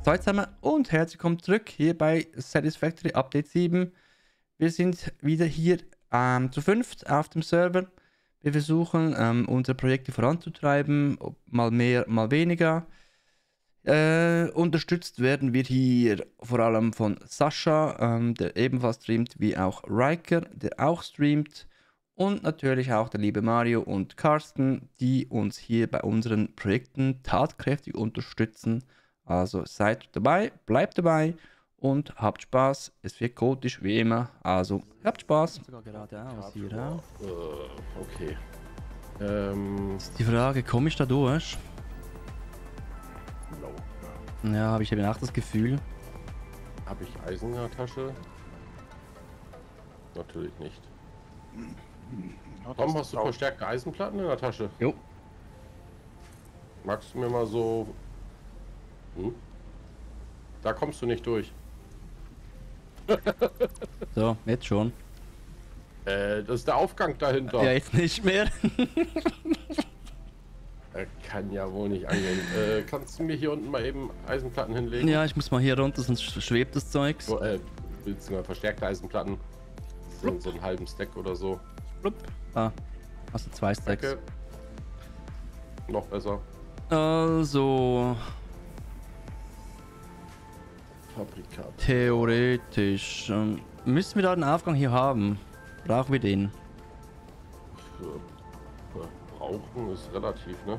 So, zusammen und herzlich willkommen zurück hier bei Satisfactory Update 7. Wir sind wieder hier zu fünft auf dem Server. Wir versuchen unsere Projekte voranzutreiben, mal mehr, mal weniger. Unterstützt werden wir hier vor allem von Sascha, der ebenfalls streamt, wie auch Riker, der auch streamt. Und natürlich auch der liebe Mario und Carsten, die uns hier bei unseren Projekten tatkräftig unterstützen. Also seid dabei, bleibt dabei und habt Spaß. Es wird chaotisch wie immer, also habt Spaß. Sogar geradeaus hier, ja? Okay. Ist die Frage, komme ich da durch? No. Ja, habe ich eben auch das Gefühl. Habe ich Eisen in der Tasche? Natürlich nicht. Warum hast du verstärkte Eisenplatten in der Tasche? Jo. Magst du mir mal so... Da kommst du nicht durch. So, jetzt schon. Das ist der Aufgang dahinter. Ja, jetzt nicht mehr. Kann ja wohl nicht angehen. Kannst du mir hier unten mal eben Eisenplatten hinlegen? Ja, ich muss mal hier runter, sonst schwebt das Zeugs. So, willst du mal verstärkte Eisenplatten? So einen halben Stack oder so. Ah, hast du 2 Stacks. Okay. Noch besser. Also, Fabrikat. theoretisch müssen wir da den Aufgang hier haben. Brauchen wir den? Brauchen ist relativ, ne?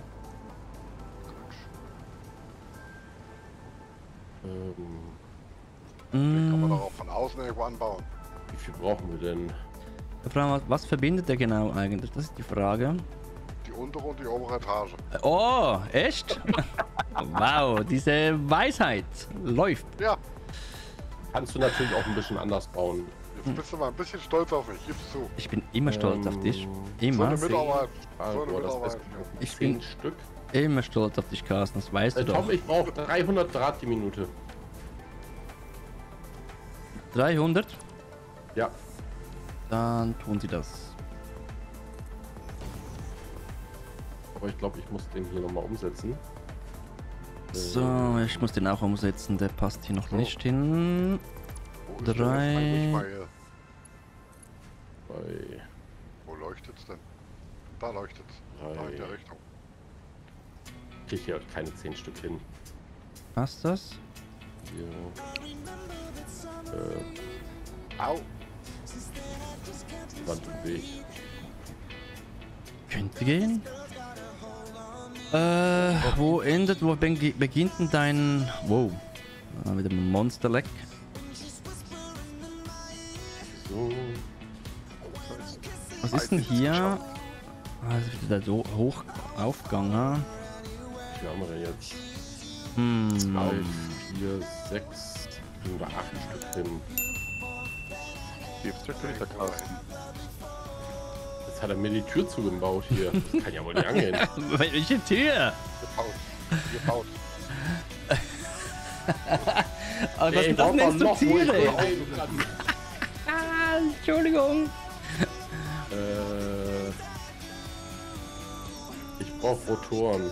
Den kann man doch auch von außen irgendwo anbauen. Wie viel brauchen wir denn? Was verbindet der genau eigentlich? Das ist die Frage. Die untere und die obere Etage. Oh, echt? Wow, diese Weisheit läuft. Ja, Kannst du natürlich auch ein bisschen anders bauen. jetzt bist du mal ein bisschen stolz auf mich, gibst zu. Ich bin immer stolz auf dich. So Immer. eine Mitarbeit. Ah, So eine boah, das Mitarbeit. ist Ich 10 bin- Stück. Immer stolz auf dich, Carsten. Das weißt du Tom, doch. ich brauche 300 Draht die Minute. 300? Ja. Dann tun sie das. Aber ich glaube, ich muss den hier nochmal umsetzen. So, ich muss den auch umsetzen. Der passt hier noch nicht hin. Wo ist denn Drei. eigentlich meine- Bei Wo leuchtet's denn? Da leuchtet's. Da in der Richtung. krieg ich hier keine 10 Stück hin. Passt das? Hier. Au! Wand im Weg. Könnte gehen. Wo beginnt denn dein... Wow. Wieder ein Monsterleck. So. Was ist denn hier? Ah, das ist wieder der hoch aufgegangen. Wie viel haben wir denn jetzt? 3, Hm. 4, 6, oder 8 Stück hin. Gibt's wirklich der Kasten? Jetzt hat er mir die Tür zugebaut hier. Das kann ja wohl nicht angehen. Welche Tür? Gebaut. Aber was Ey, das baut nennst doch du noch, wo ich Tiere? rein kann. Entschuldigung. Ich brauche Rotoren.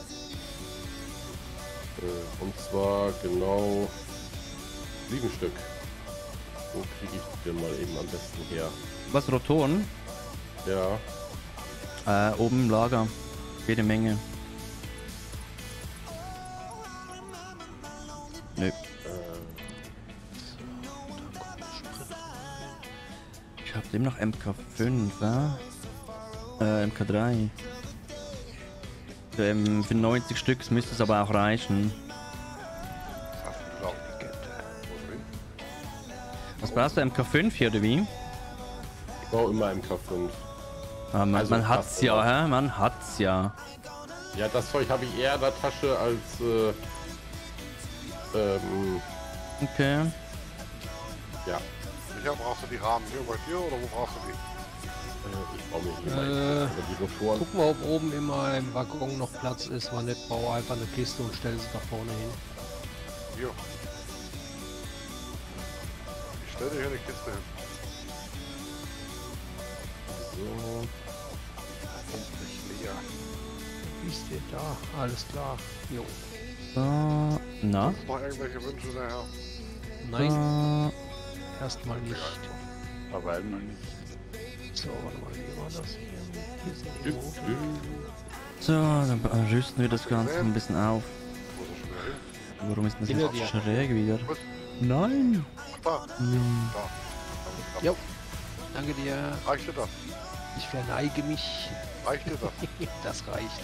Und zwar genau 7 Stück. Wo kriege ich die denn mal eben am besten her? Was, Rotoren? Ja, Oben im Lager. Jede Menge. Nö. Ich hab dem noch MK5, ja? MK3. Für 90 Stück müsste es aber auch reichen. Was brauchst du, MK5 hier oder wie? ich baue immer MK5. Ah, man, Also man hat's fast ja, immer. hä? Man hat's ja. Ja, das Zeug habe ich eher in der Tasche als Okay. ja. Sicher, brauchst du die Rahmen hier bei dir oder wo brauchst du die? Ich baue mir hier mal die Rotoren. Guck mal, ob oben immer im Waggon noch Platz ist. Wenn nicht, baue einfach eine Kiste und stelle sie da vorne hin. Hier. Ich stelle dir hier eine Kiste hin. So. Endlich leer. Ist der da? Alles klar. Jo. So, na? Sonst noch irgendwelche Wünsche daher? Nein, So, erstmal nicht. Aber einmal nicht. So, warte mal, wie war das hier? Hier ist die Route. so, dann rüsten wir das Ganze ein bisschen auf. Wo ist er schon wieder hin? Warum ist denn das Hinter jetzt dir. schräg wieder? Was? Nein! Ach, da. Da. Jo. Danke dir. Reicht dir das? Ich verneige mich. Reicht dir das? Das reicht.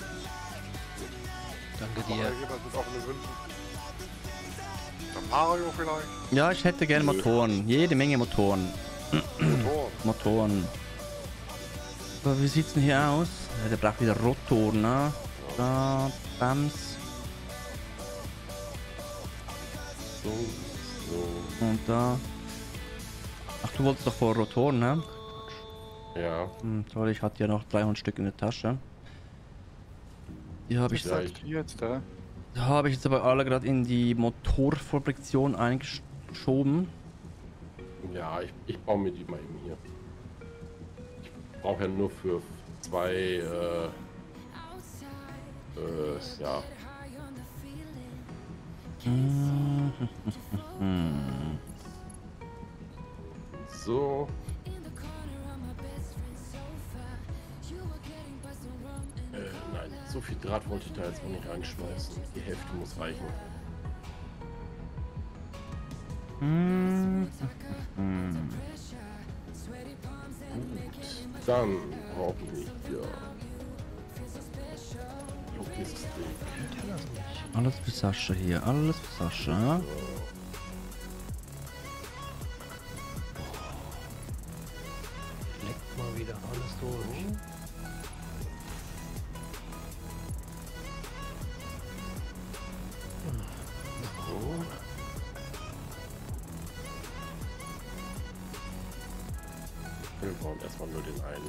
Danke Noch dir. irgendjemand mit offenen Wünschen? Der Mario vielleicht? Ja, ich hätte gerne Motoren. Jede Menge Motoren. Motor. Motoren. So, wie sieht's denn hier aus? Ja, der braucht wieder Rotoren, ne? Da, Bams. So, so. Und da. Ach, du wolltest doch vor Rotoren, ne? Ja. Toll, ich hatte ja noch 300 Stück in der Tasche. Die habe ich, Ja, ich- Jetzt da. habe ich jetzt aber alle gerade in die Motorfabrikation eingeschoben. Ja, ich baue mir die mal eben hier. Ich brauche ja nur für 2, ja. So. Nein, so viel Draht wollte ich da jetzt auch nicht reinschmeißen. Die Hälfte muss reichen. Gut, dann brauchen wir Logistik. Alles für Sascha hier, alles für Sascha. Leckt mal wieder alles durch. So. Wir brauchen erstmal nur den einen.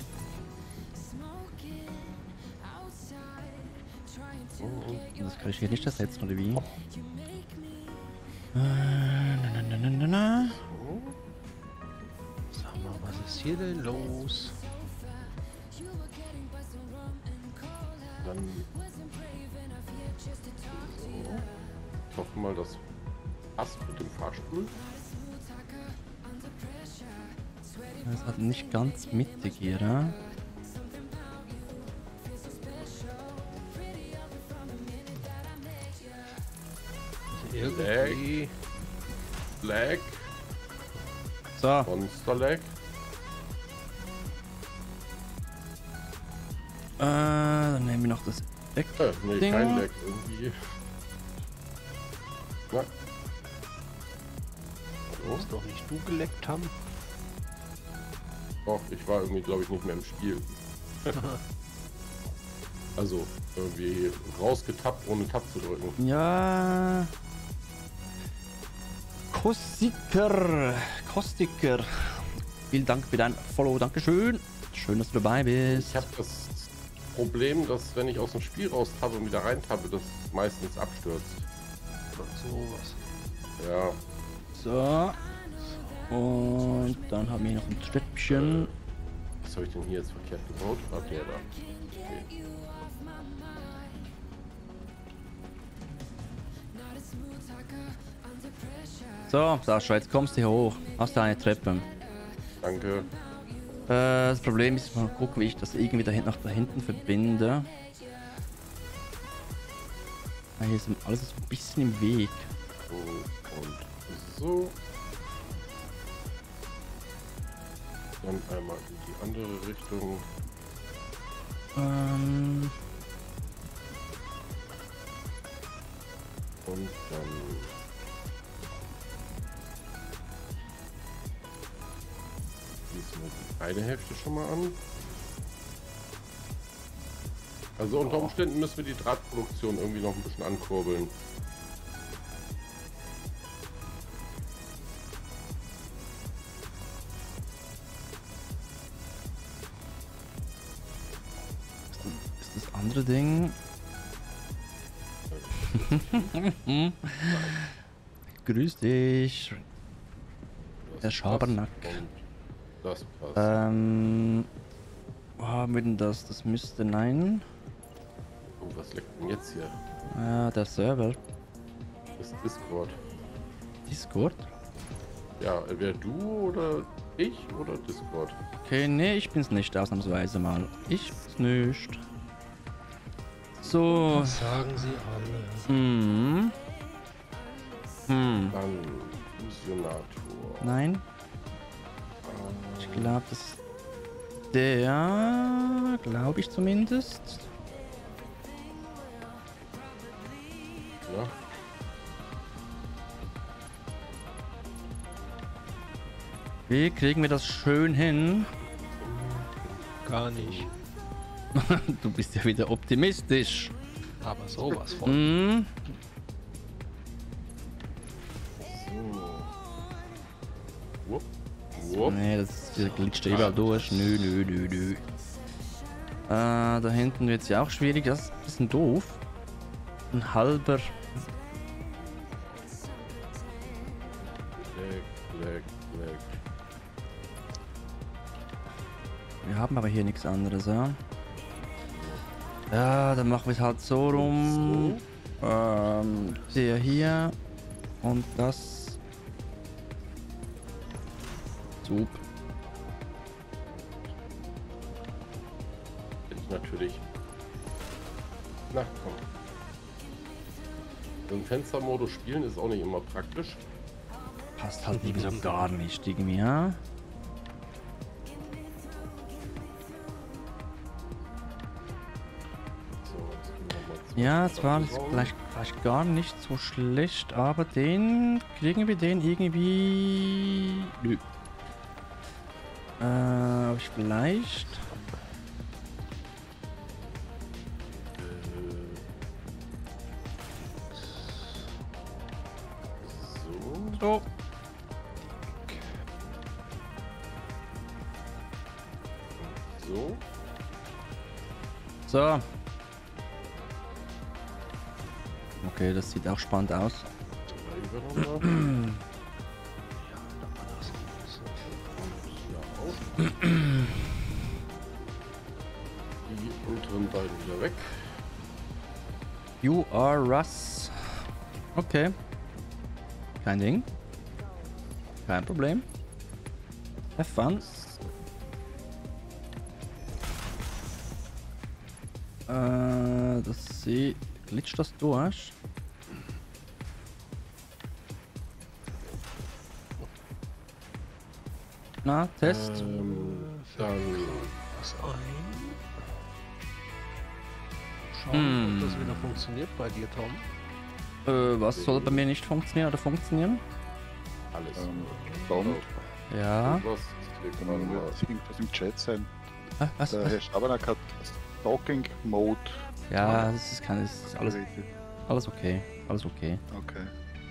Das kann ich hier nicht ersetzen, oder wie? Na, na, na, na, na. Sag mal, was ist hier denn los? Dann. So. Ich hoffe mal, das passt mit dem Fahrstuhl. Das hat nicht ganz mittig hier, ne? Also irgendwie. Lag. So, Monster Lag. dann nehmen wir noch das weg. Nee, Ding. kein Lag irgendwie. Na. So. Muss doch nicht du geleckt haben. Doch, ich war irgendwie, glaube ich, nicht mehr im Spiel. Also, irgendwie rausgetappt, ohne Tab zu drücken. Ja. Kostiker. Vielen Dank für dein Follow, Dankeschön. Schön, dass du dabei bist. Ich habe das Problem, dass wenn ich aus dem Spiel raus tappe und wieder rein tappe, das meistens abstürzt. Sowas. Ja, So. Und dann haben wir noch ein Treppchen. was habe ich denn hier jetzt verkehrt gebaut? Ah, der da. Okay. So, Sascha, jetzt kommst du hier hoch. Hast du eine Treppe. Danke. Das Problem ist, mal gucken, wie ich das irgendwie nach da hinten verbinde. Hier ist alles so ein bisschen im Weg. So und so. Dann einmal in die andere Richtung. Und dann schließen wir die eine Hälfte schon mal an. Also unter Umständen müssen wir die Drahtproduktion irgendwie noch ein bisschen ankurbeln. Ist das andere Ding. Grüß dich. Das Der passt Schabernack. und das passt. Wo haben wir denn das? Das müsste nein. Oh, was leckt denn jetzt hier? Der Server. Das ist Discord. Discord? Ja, entweder du oder ich oder Discord. Okay, nee, ich bin's nicht, ausnahmsweise mal. Ich bin's nicht. So. Das sagen sie alle. Dann Fusionator. Nein, ich glaube, das ist der, glaube ich zumindest. Ja. Wie kriegen wir das schön hin? Gar nicht. Du bist ja wieder optimistisch. Aber sowas von. Hm. Wupp. Wupp. Nee, das glitscht ja überall durch. Nö. Da hinten wird es ja auch schwierig. Das ist ein bisschen doof. Ein halber. Leck. Wir haben aber hier nichts anderes, ja. Ja, dann machen wir es halt so rum. Der hier. Und das. Super. Jetzt natürlich. Na komm. Im Fenstermodus spielen ist auch nicht immer praktisch. Passt halt irgendwie so gar nicht irgendwie, ja. So, jetzt gehen wir mal zu. Ja, es war jetzt vielleicht gar nicht so schlecht, aber kriegen wir den irgendwie. Nö. Ob ich vielleicht. So. So. So. So. Okay, das sieht auch spannend aus. Drei wir nochmal. Die unteren beiden wieder weg. You are Russ. Okay. Kein Ding. Kein Problem. Have fun. Das sieht. Glitscht das durch? Na, Test. Dann Was ein. Schauen, ob das wieder funktioniert bei dir, Tom. Was soll bei mir nicht funktionieren oder funktionieren? alles. Tom, Ja. Was? dann wird irgendwas im Chat sein. Was? Der Herr Schabernack hat Stalking Mode. Ja, das ist alles, aktiviert. alles okay. Alles okay. Okay.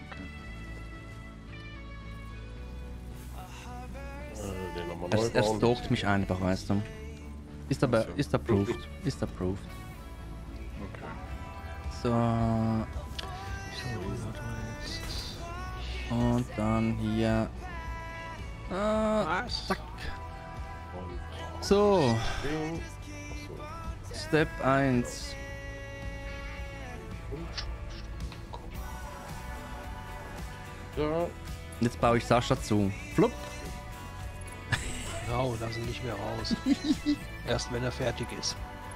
Den nochmal Er neu bauen. stalkt mich einfach, weißt du. Ist aber, So. ist approved. Ist approved. Okay. So. So, warte mal jetzt. Und dann hier. Was? Zack. Und So. den. Achso. Step 1. Da. Jetzt baue ich Sascha zu. Flupp. Genau, lass ihn nicht mehr raus. Erst wenn er fertig ist.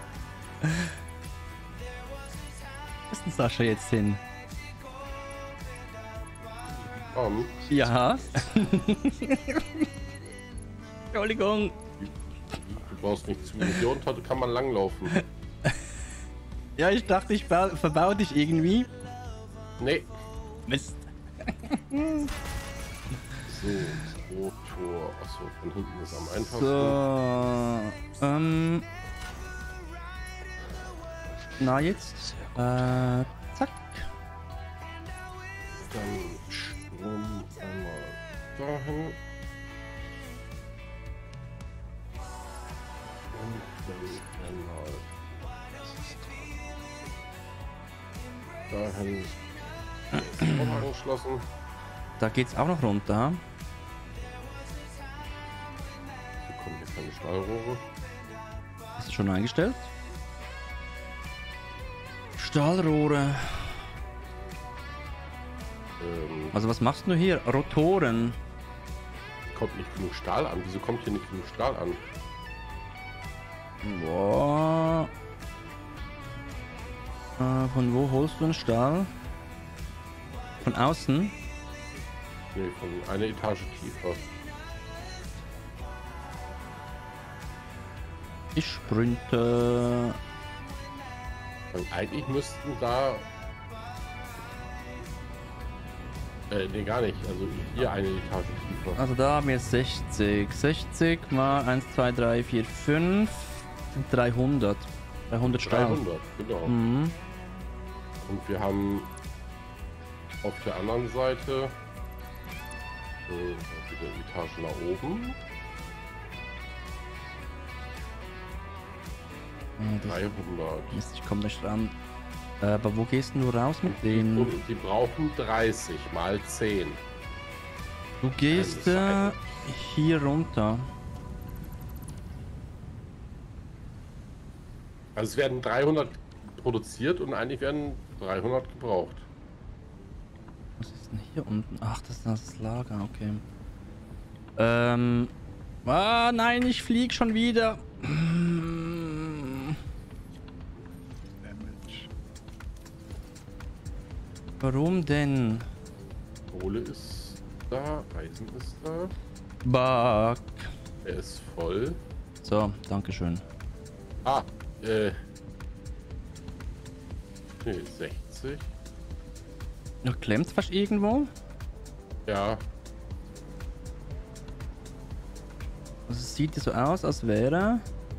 Wo ist denn Sascha jetzt hin? Ja. Entschuldigung. Du brauchst nicht zu. Hier unter kann man langlaufen. Ja, ich dachte, ich verbau dich irgendwie. Nee. Mist. So, Rotor. Achso, von hinten ist am einfachsten. So. Na jetzt. Zack. Dann Strom einmal dahin. Und dann einmal dahin. Ist auch angeschlossen. Da geht's auch noch runter. Hier kommen jetzt keine Stahlrohre. Ist es schon eingestellt? Stahlrohre. Also was machst du hier? Rotoren. kommt nicht genug Stahl an. Wieso kommt hier nicht genug Stahl an? Boah. Von wo holst du den Stahl? Von außen? Nee, von einer Etage tiefer. Ich sprinte. Also eigentlich müssten da... nee, gar nicht. Also hier eine Etage tiefer. Also da haben wir 60. 60 mal 1, 2, 3, 4, 5 sind 300. 300 Stahl. 300, genau. Mhm. Und wir haben auf der anderen Seite wieder die Etage nach oben. Das 300. Mist, ich komme nicht ran. Aber wo gehst du raus mit denen? Und die brauchen 30 mal 10. Du gehst Eine Seite. hier runter. Also es werden 300 produziert und eigentlich werden 300 gebraucht. Was ist denn hier unten? Ach, das ist das Lager, okay. Ah, nein, ich flieg schon wieder. Damage. Warum denn? Kohle ist da, Eisen ist da. Bug. Er ist voll. So, dankeschön. Ah, nee, 60. Noch klemmt's fast irgendwo? Ja, Also es sieht so aus, als wäre...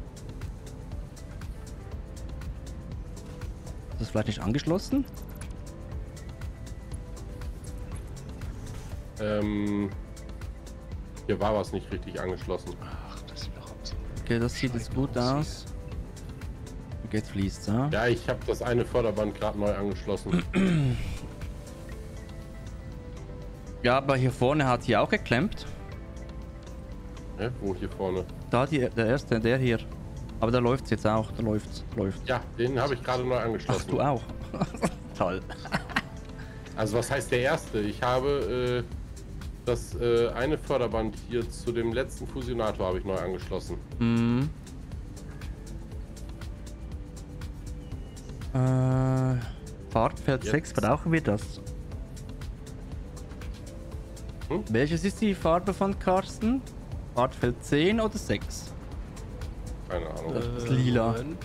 Ist das vielleicht nicht angeschlossen? hier war was nicht richtig angeschlossen. Ach, das sieht doch aus. Okay, das sieht jetzt gut aus. Okay, jetzt fließt ja. Ja, ich habe das eine Förderband gerade neu angeschlossen. Ja, aber hier vorne hat hier auch geklemmt. Ne? Wo hier vorne? Da der erste, der hier. Aber da läuft's jetzt auch, da läuft's. Ja, den habe ich gerade neu Ach, angeschlossen. du auch. Toll. Also was heißt der erste? Ich habe das eine Förderband hier zu dem letzten Fusionator habe ich neu angeschlossen. Mhm. Farbfeld Jetzt. 6, brauchen wir das? Hm? Welches ist die Farbe von Carsten? Farbfeld 10 oder 6? Keine Ahnung. ist lila. Moment.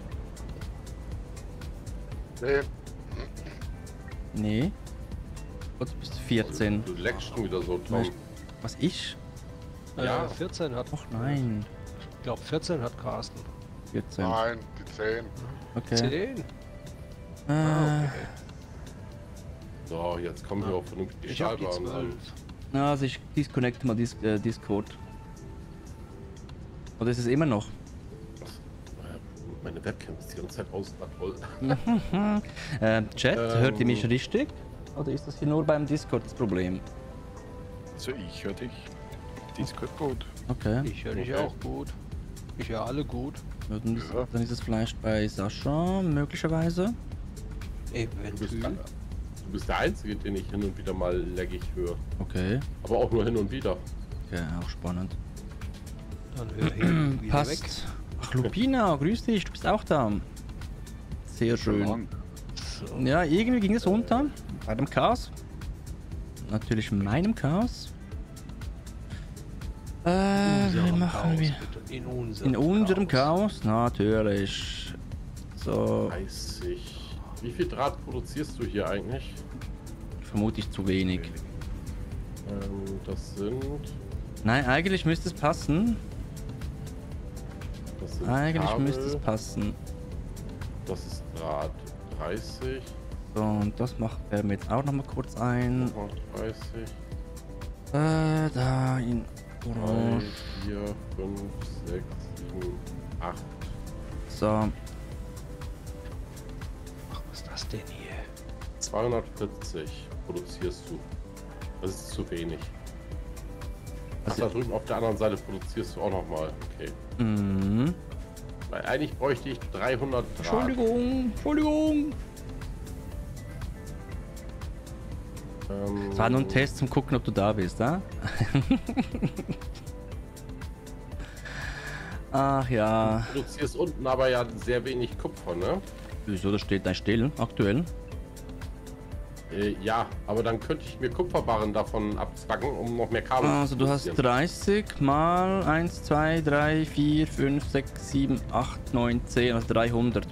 Nee, Nee. Oder bist du 14? Du leckst schon wieder so, Tom. Was, ich? Ja. 14 hat. Och nein. Ich glaube 14 hat Carsten. 14. nein, die 10. Okay. 10? Äh, So, jetzt kommen wir auch vernünftig Ich habe die Stahlbahn 12. an. also ich disconnecte mal Discord. Oder ist es immer noch? Meine Webcam ist die ganze Zeit aus. Na toll. Chat, hört ihr mich richtig? Oder ist das hier nur beim Discord das Problem? Also ich höre dich. Discord gut. Okay. Ich höre dich Okay. auch gut. Ich höre alle gut. Ja, dann, ist, Ja. dann ist es vielleicht bei Sascha möglicherweise. Du bist, Eventuell. du bist der Einzige, den ich hin und wieder mal laggig höre. Okay. Aber auch nur hin und wieder. Okay, auch spannend. Dann höre ich wieder Passt. weg. Ach, Lupina, grüß dich, du bist auch da. Sehr Schon schön. lang. So. Ja, irgendwie ging es unter. Bei dem Chaos. Natürlich in meinem Chaos. Wie Unserem machen Chaos, wir? bitte. In In unserem Chaos? Natürlich. So, 30. Wie viel Draht produzierst du hier eigentlich? vermutlich zu wenig. Das sind... Nein, eigentlich müsste es passen. Das sind Eigentlich Kabel, müsste es passen. Das ist Draht 30. So, und das macht er mir jetzt auch noch mal kurz ein. Nochmal 30. Da in 3, Orange. 4, 5, 6, 7, 8. So, Ach, was ist das denn hier? 240 produzierst du. Das ist zu wenig. Ach, Also- da drüben auf der anderen Seite produzierst du auch noch mal. Okay. mhm. Weil eigentlich bräuchte ich 300 Draht. Entschuldigung, Entschuldigung. Das war nur ein Test zum gucken, ob du da bist, ah? Ach ja. Du produzierst unten aber ja sehr wenig Kupfer, ne? Wieso, das steht da still, aktuell? Ja, aber dann könnte ich mir Kupferbarren davon abzwacken, um noch mehr Kabel Also du hast produzieren. 30 mal 1, 2, 3, 4, 5, 6, 7, 8, 9, 10, also 300.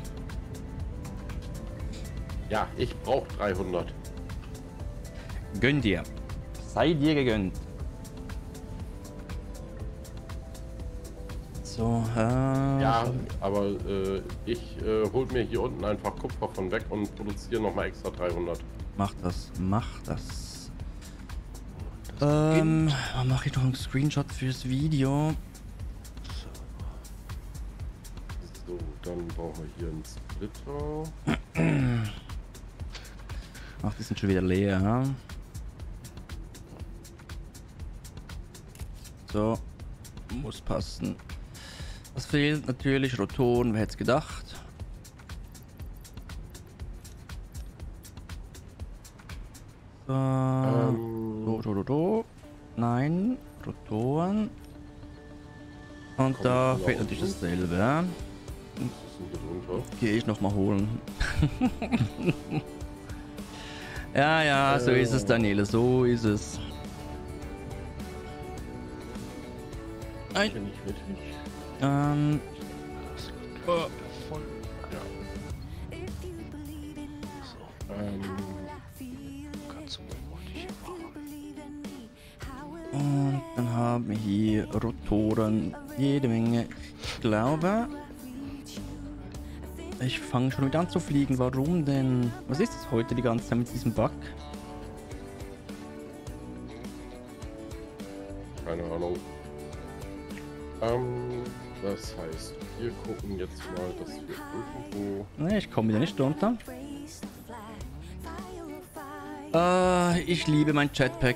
Ja, ich brauche 300. Gönn dir. Sei dir gegönnt. So, Ja, aber ich hol mir hier unten einfach Kupfer von weg und produziere nochmal extra 300. Mach das, mach das. Mache ich noch einen Screenshot fürs Video. So, dann brauchen wir hier einen Splitter. Ach, die sind schon wieder leer, ja? So, muss passen. Was fehlt natürlich? Rotoren, wer hätte es gedacht? So, nein, Rotoren. Und Kommt da wieder fehlt natürlich unten. dasselbe. Ja? Das ist ein bisschen drunter. Gehe ich noch mal holen. Ja, so ist es, Daniele, so ist es. Nein. Hier nicht richtig. Voll. Kannst du mal ordentlich machen. Und dann haben wir hier Rotoren, jede Menge. Ich glaube, ich fange schon wieder an zu fliegen. Warum denn? Was ist das heute die ganze Zeit mit diesem Bug? Keine Ahnung. Das heißt, wir gucken jetzt mal, dass wir irgendwo... Ne, ich komme wieder nicht runter. Ich liebe mein Jetpack.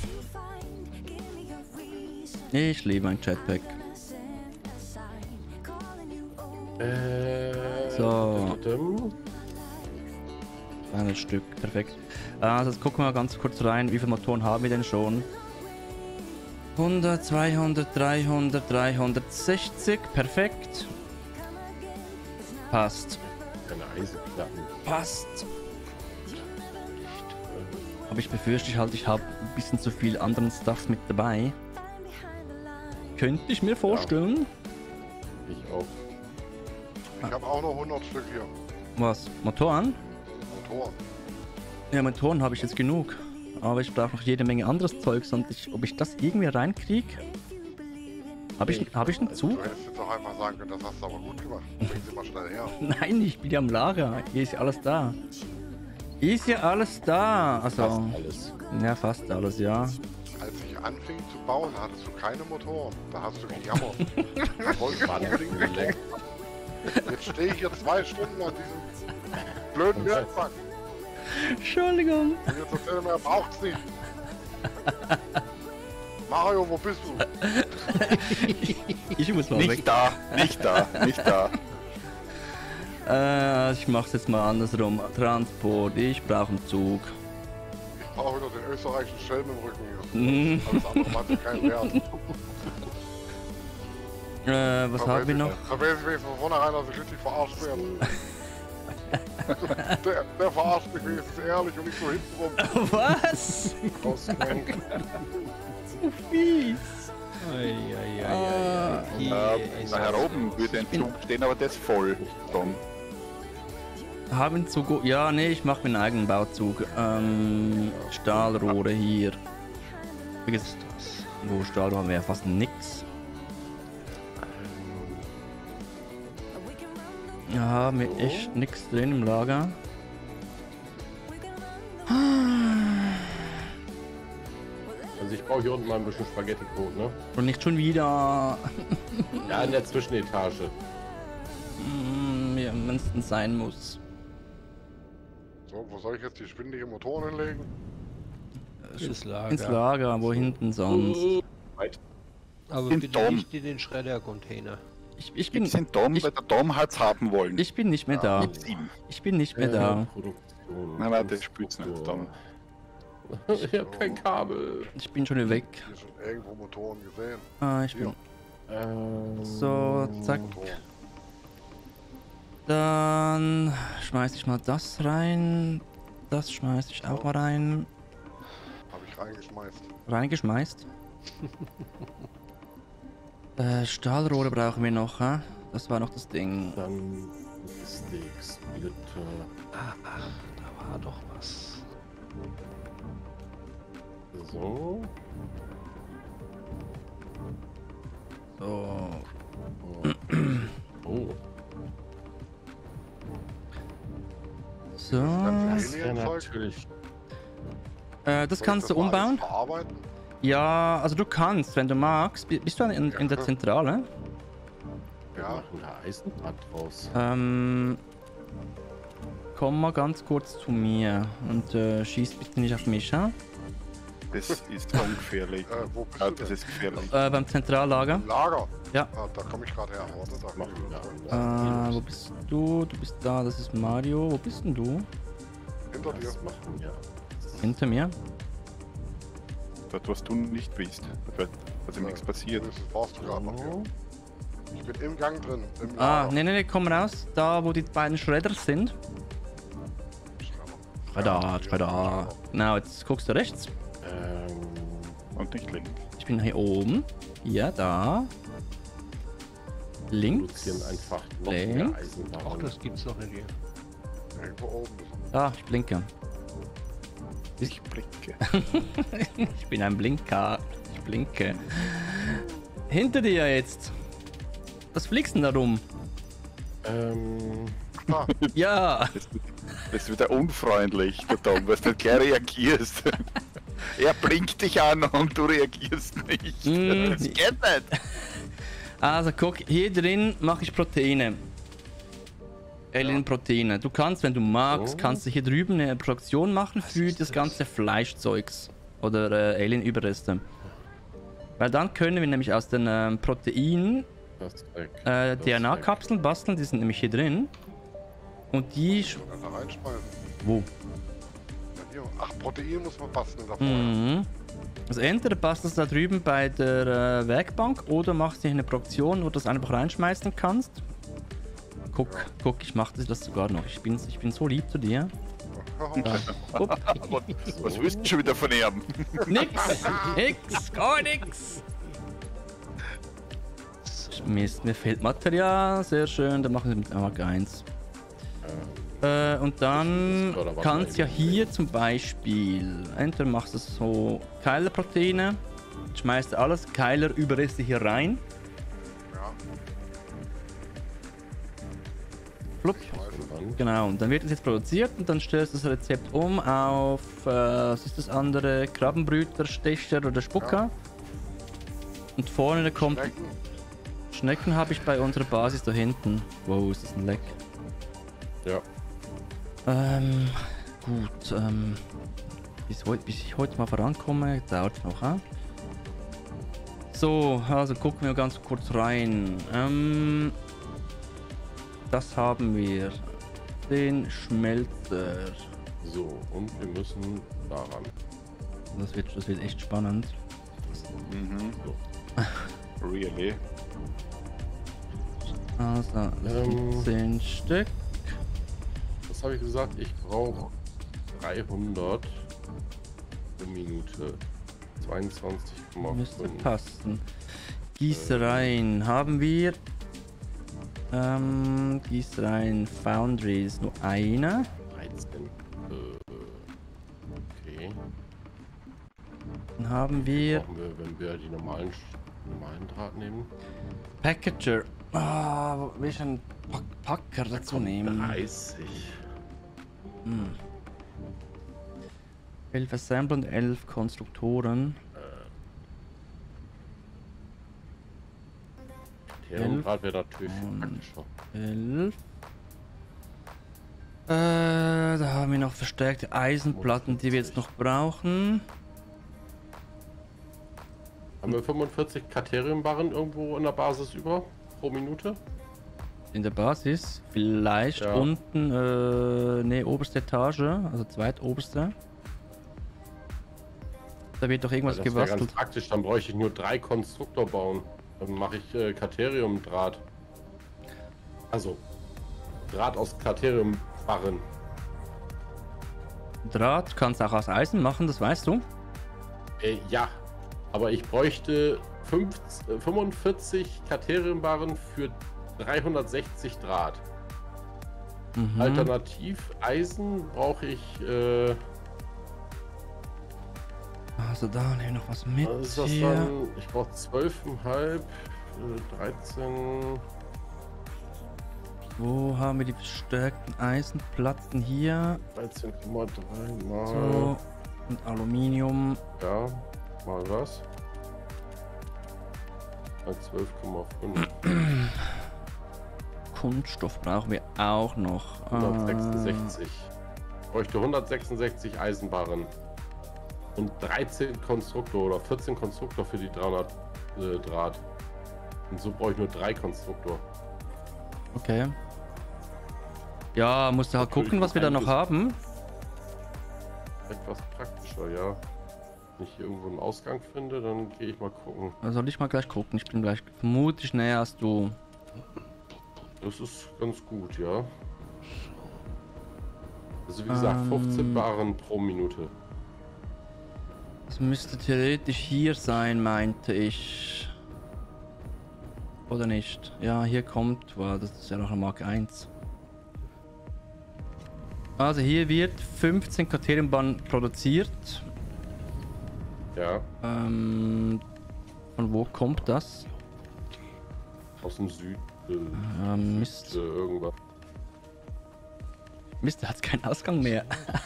Ich liebe mein Jetpack. So. 200 Stück, perfekt. Also jetzt gucken wir mal ganz kurz rein, wie viele Motoren haben wir denn schon? 100, 200, 300, 360, perfekt. Passt. Keine Eisenplatten. Passt. Aber ich befürchte ich habe ein bisschen zu viel anderen Stuff mit dabei. Könnte ich mir vorstellen. Ich auch. Ich habe auch noch 100 Stück hier. Was? Motoren? Motoren. Ja, Motoren habe ich jetzt genug. Aber ich brauche noch jede Menge anderes Zeugs und ob ich das irgendwie reinkriege? Habe ich einen Zug? Du hättest jetzt auch einfach sagen können, das hast du aber gut gemacht. Bring sie mal schnell her. Nein, ich bin ja am Lager. Hier ist ja alles da. Ist ja alles da. Also, Fast alles. ja, fast alles, ja. Als ich anfing zu bauen, hattest du keine Motoren. Da hast du gejammert. Ich wollte unbedingt weg. Jetzt stehe ich hier 2 Stunden an diesem blöden Werkbank. Entschuldigung. Und jetzt erzähl mir, er braucht's nicht. Mario, wo bist du? Ich muss mal weg. Nicht da, nicht da, nicht da. Ich mach's jetzt mal andersrum. Transport, ich brauche einen Zug. Ich brauche wieder den österreichischen Schelm im Rücken Mhm. hier. Alles andere hat keinen Wert. Was haben wir noch? Da weiß ich wenigstens von vornherein, dass ich richtig verarscht werde. Der verarscht mich wenigstens ehrlich und nicht so hintenrum. Was? Rausgegangen. Fies. Da oben würde ein Zug stehen, aber der ist voll. Tom. Haben Zug. Ja, nee, ich mache meinen eigenen Bauzug. Stahlrohre hier. Wie ist das? Wo Stahlrohre haben wir ja fast nix. Ja, haben wir echt nix drin im Lager. Also ich brauche hier unten mal ein bisschen Spaghetti-Brot, ne? Und nicht schon wieder. Ja, in der Zwischenetage. Ja, wenn es denn sein muss. So, wo soll ich jetzt die schwindige Motoren hinlegen? Ins Lager. Ins Lager, wo hinten sonst? Weit. Aber Den bitte Dom. nicht in den Schredder-Container. Ich bin. Gibt's den Dom, weil der Dom hat's haben wollen. Ich bin nicht mehr da. Mit 7. Ich bin nicht mehr da. Produktion. Nein, warte, ich spür's nicht. Dom. Ich hab kein Kabel. Ich bin schon wieder weg. Hier schon irgendwo Motoren gesehen. Ah, ich bin. So, zack. Motoren. Dann schmeiß ich mal das rein. Das schmeiß ich auch mal rein. Habe ich reingeschmeißt. Reingeschmeißt. Stahlrohre brauchen wir noch, hä? Das war noch das Ding. Dann Sticks, Splitter. Da war doch was. So. So. Oh. So. Das wäre Alien-Zeug? natürlich. Das Soll kannst ich du das mal alles umbauen. Verarbeiten? Ja, also du kannst, wenn du magst. Bist du in der Zentrale? Wir Ja. machen da Eisendraht draus. Komm mal ganz kurz zu mir und schieß bitte nicht auf mich, ha? Das ist ungefährlich. Wo bist Ja, du das denn? ist gefährlich. Beim Zentrallager. Im Lager? Ja. Ah, da komme ich gerade her. Warte, da Machen wir Wo bist du? Du bist da, das ist Mario. Wo bist denn du? Hinter dir. Das machen wir. Hinter mir. Dort, was du nicht bist. Da wird also nichts passiert. Das warst du gerade noch hier. Ich bin im Gang drin. Im Ah, Lager. nee, komm raus. Da, wo die beiden Schredder sind. Schredder. Genau, jetzt guckst du rechts. Und nicht links. Ich bin hier oben. Ja, da. Links. Produzieren einfach noch Links. mehr Ach, Eisenbahn. das gibt's doch nicht hier. Irgendwo oben ist Ah, ich blinke. Ich blicke. Ich bin ein Blinker. Ich blinke. Hinter dir jetzt. Was fliegst denn da rum? er. Da, Ja. Das ist wieder unfreundlich, der Tom, weil du nicht gleich reagierst. Er blinkt dich an und du reagierst nicht. Mm. Das geht nicht. Also guck, hier drin mache ich Proteine. Alien-Proteine. Du kannst, wenn du magst, Oh. kannst du hier drüben eine Produktion machen für das ganze Fleischzeugs. Oder Alien-Überreste. Weil dann können wir nämlich aus den Proteinen Das ist weg. DNA-Kapseln basteln, die sind nämlich hier drin. Und die... kann da reinschmeißen. Wo? Ja, hier. Ach, Protein muss man basteln davor. Mhm. Also entweder bastelst du da drüben bei der Werkbank oder machst dir eine Produktion, wo du das einfach reinschmeißen kannst. Guck, ich mach das sogar noch. Ich bin so lieb zu dir. Da. Upp. Was willst du schon wieder von ihm? Nix, gar nix. Mist, mir fehlt Material, sehr schön, dann machen wir mit Mark 1. Und dann kannst du ja hier zum Beispiel, entweder machst du so Keilerproteine, schmeißt alles Keilerüberreste hier rein. Ja, Flupp. Und Genau, und dann wird es jetzt produziert und dann stellst du das Rezept um auf, was ist das andere, Krabbenbrüter, Stecher oder Spucker. Und vorne kommt, Schnecken habe ich bei unserer Basis da hinten. Wow, ist das ein Leck. ja. Gut, bis ich heute mal vorankomme, dauert noch, ha? So, also gucken wir ganz kurz rein. Das haben wir. Den Schmelzer. So, und wir müssen daran. Das wird echt spannend. Mhm. So. Really? Also, 10 Stück. Was habe ich gesagt? Ich brauche 300 pro Minute. Müsste 22,5. passen. Gießereien haben wir. Gießereien Foundry ist nur eine. 13. Okay. Dann haben wir Brauchen wir, wenn wir die normalen Draht nehmen. Packager. Ah, will ich einen Packer dazu nehmen? 30. 11 Assembler und 11 Konstruktoren. Materialdraht wäre natürlich und praktischer. 11. Da haben wir noch verstärkte Eisenplatten, die wir jetzt noch brauchen. Haben wir 45 Kateriumbarren irgendwo in der Basis über pro Minute? In der Basis. Vielleicht Ja. unten, ne, oberste Etage, also zweitoberste. Da wird doch irgendwas Das wäre ganz gebastelt. praktisch, dann bräuchte ich nur 3 Konstruktor bauen. Dann mache ich Kateriumdraht. Also, Draht aus Kateriumbarren. Draht kannst du auch aus Eisen machen, das weißt du. Ja, aber ich bräuchte 45 Kateriumbarren für 360 Draht. Mhm. Alternativ Eisen brauche ich... Also da nehmen wir noch was mit was ist das hier. dann? Ich brauche 12,5, 13... Wo haben wir die verstärkten Eisenplatten hier? 13,3 mal... So. Und Aluminium. Ja, mal was? Mal 12,5. Kunststoff brauchen wir auch noch. 166. Ich bräuchte 166 Eisenbarren. Und 13 Konstruktor oder 14 Konstruktor für die 300 Draht. Und so brauche ich nur 3 Konstruktor. Okay. Ja, musst du halt Natürlich gucken, was wir da noch haben. Etwas praktischer, ja. Wenn ich hier irgendwo einen Ausgang finde, dann gehe ich mal gucken. Da soll ich mal gleich gucken. Ich bin gleich vermutlich näher als du. Das ist ganz gut, ja. Also wie gesagt, 15 Barren pro Minute. Das müsste theoretisch hier sein, meinte ich. Oder nicht? Ja, hier kommt. Wow, das ist ja noch eine Mark 1. Also hier wird 15 Kateriumbahn produziert. Ja, Von wo kommt das? aus dem Süden. Mist. Irgendwas. Mist, da hat keinen Ausgang mehr.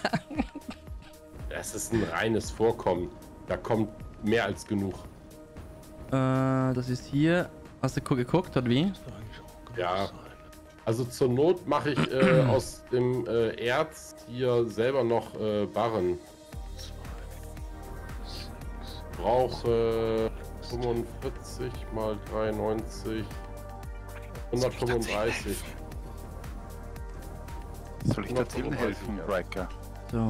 Es ist ein reines Vorkommen. Da kommt mehr als genug. Das ist hier. Hast du geguckt, oder wie? Ja. Also zur Not mache ich aus dem Erz hier selber noch Barren. Brauche 45 mal 93. 135. Soll ich dir Tim helfen, Riker? So.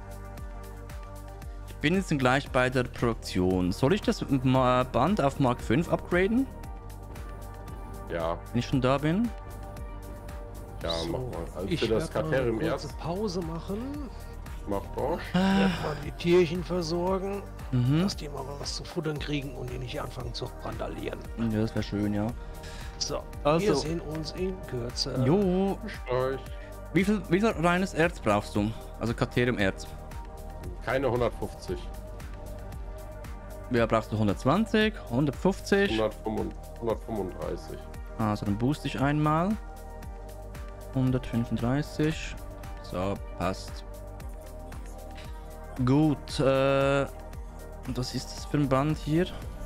Ich bin jetzt gleich bei der Produktion. Soll ich das Band auf Mark 5 upgraden? Ja, Wenn ich schon da bin? ja, So, mach mal. Also ich für das werde mal eine Katerium kurze erst. Pause machen. Mach doch. Werde mal die Tierchen versorgen, Mhm. dass die mal was zu futtern kriegen und die nicht anfangen zu randalieren. Ja, das wäre schön, ja. So, Also- wir sehen uns in Kürze. Jo. Euch. Wie viel reines Erz brauchst du? Also Kateriumerz. Keine 150. Ja, brauchst du 120, 150. 135. Also dann booste ich einmal. 135. So, passt. Gut, und was ist das für ein Band hier?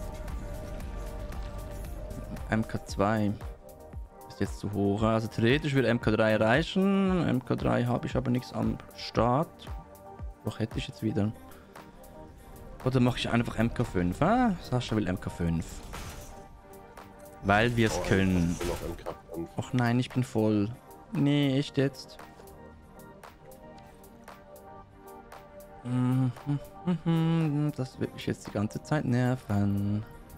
MK2. Ist jetzt zu hoch. Also theoretisch würde MK3 reichen. MK3 habe ich aber nichts am Start. Doch hätte ich jetzt wieder. Oder mache ich einfach MK5? Ah, Sascha will MK5. Weil wir es können. Noch im Kampf. Och nein, ich bin voll. Nee, echt jetzt. Das wird mich jetzt die ganze Zeit nerven.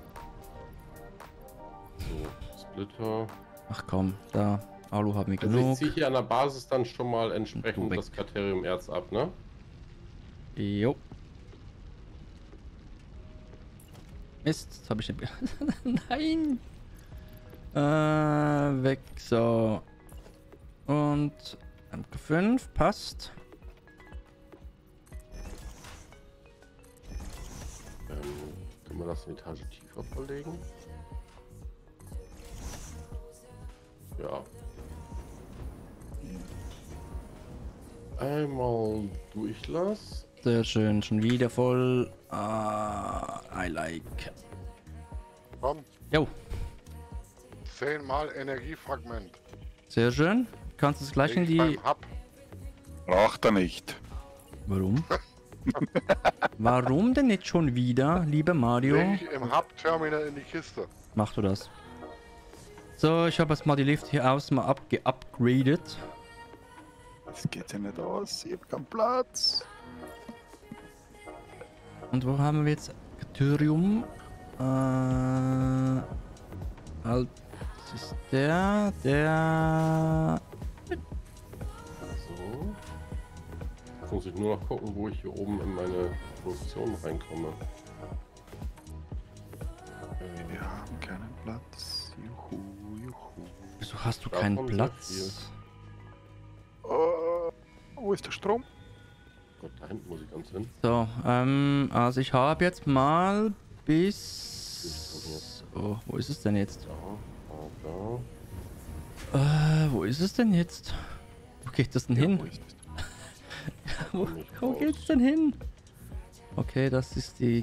So, Splitter. Ach komm, da. Alu haben wir Also ich genug. ziehe hier an der Basis dann schon mal entsprechend Weg. das Kateriumerz ab, ne? Jo. Mist, jetzt habe ich den. Nein! Weg, so. Und MK5 passt. Können wir das eine Etage tiefer verlegen? Ja. Einmal durchlass. Sehr schön, schon wieder voll. Ah, I like. Komm, Jo, 10-mal Energiefragment. sehr schön. Kannst du es gleich in Ich die. beim Hub. Braucht er nicht. Warum? Warum denn nicht schon wieder, lieber Mario? Leg ich im Hub-Terminal in die Kiste. Mach du das. So, ich habe jetzt mal die Lift hier außen mal upgradet. Das geht ja nicht aus. Ich hab keinen Platz. Und wo haben wir jetzt Thorium? Halt, das ist der. So. Jetzt muss ich nur noch gucken, wo ich hier oben in meine Produktion reinkomme. Wir haben keinen Platz. Juhu, juhu. Wieso hast du Da keinen kommt sehr Platz? Wo ist der Strom? Gott, da hinten muss ich ganz hin. So, also ich habe jetzt mal bis... Oh, wo ist es denn jetzt? Da. Wo ist es denn jetzt? Wo geht das denn hin? Wo ist es? Wo geht's denn hin? Okay, das ist die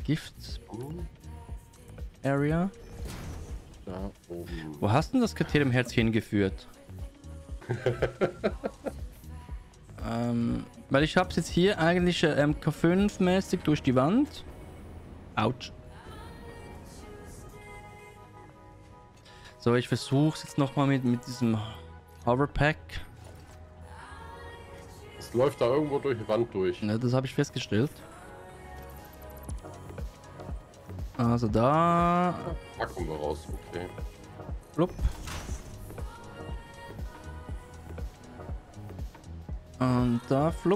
Gift-Area. Da oben. Wo hast du denn das Kriteriumherz hingeführt? Weil ich hab's jetzt hier eigentlich MK5-mäßig durch die Wand. Autsch. So, ich versuch's jetzt nochmal mit diesem Hoverpack. Es läuft da irgendwo durch die Wand durch. Ja, das habe ich festgestellt. Also da. Da kommen wir raus, okay. Blub. Und da flupp.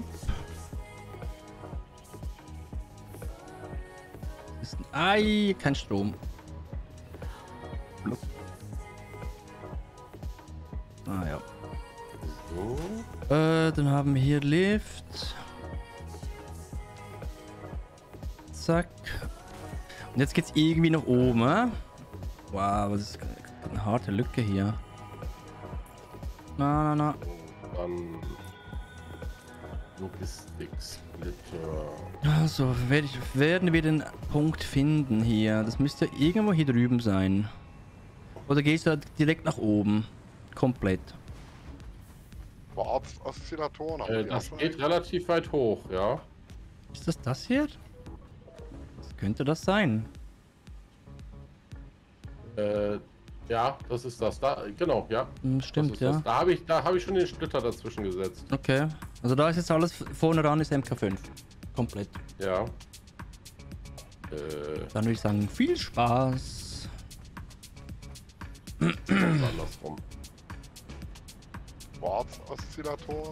Ist ein kein Strom. Flupp. Ah ja. So. Dann haben wir hier Lift. Zack. Und jetzt geht's irgendwie nach oben. Wow, das ist eine harte Lücke hier. Na. Dann Logistik-Splitter. Also, werden wir den Punkt finden hier? Das müsste irgendwo hier drüben sein. Oder gehst du direkt nach oben? Komplett. Quarz-Oszillatoren. haben wir die auch Das schon geht relativ weit hoch, ja. Ist das hier? Was könnte das sein? Ja, das ist das. Da, genau, ja. Stimmt, das ist ja. das. Da hab ich schon den Splitter dazwischen gesetzt. Okay. Also da ist jetzt alles vorne ran ist MK5. Komplett. Ja. Dann würde ich sagen, viel Spaß. Andersrum. Quarz-Oszillatoren.